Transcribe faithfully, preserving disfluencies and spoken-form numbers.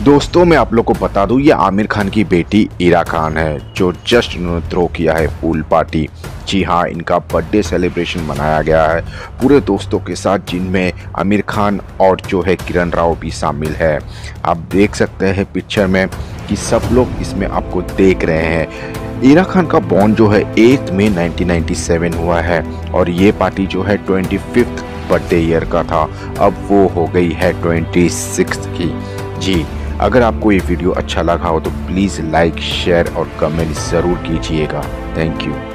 दोस्तों मैं आप लोग को बता दूं, ये आमिर खान की बेटी इरा खान है जो जस्ट उन्होंने थ्रो किया है पूल पार्टी। जी हाँ, इनका बर्थडे सेलिब्रेशन मनाया गया है पूरे दोस्तों के साथ, जिनमें आमिर खान और जो है किरण राव भी शामिल है। आप देख सकते हैं पिक्चर में कि सब लोग इसमें आपको देख रहे हैं। इरा खान का बॉर्न जो है eight May nineteen ninety seven हुआ है और ये पार्टी जो है ट्वेंटी फिफ्थ बर्थडे ईयर का था, अब वो हो गई है ट्वेंटी सिक्स्थ की। जी, अगर आपको ये वीडियो अच्छा लगा हो तो प्लीज़ लाइक, शेयर और कमेंट ज़रूर कीजिएगा। Thank you.